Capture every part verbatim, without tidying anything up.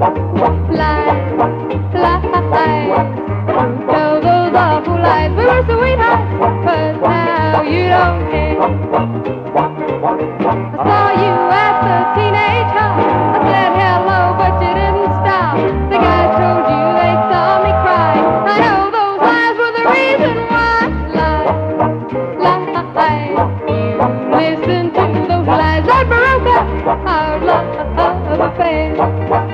lies. Tell those awful lies. We were sweethearts, but now you don't care. I saw you at the teenage hop. I said hello, but you didn't stop. The guys told you they saw me cry. I know those lies were the reason why. Lies, lies. You listen to those lies that broke up our love affair.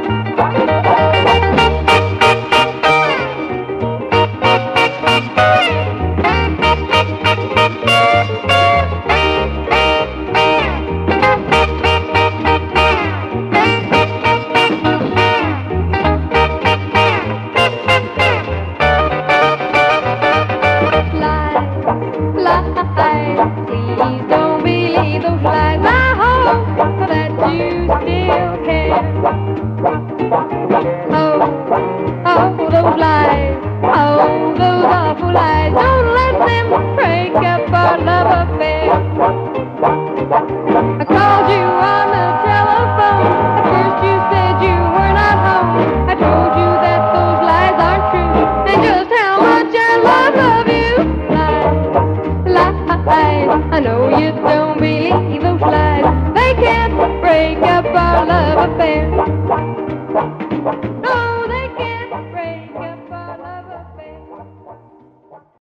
Please don't believe those lies. I hope that you still care. Oh, oh, those lies. Oh, those awful lies. Don't let them break up our love affair. I called you on the telephone. At first you said you were not home. I told you that those lies aren't true, and just how much I love, love you. Lies, lies. I know you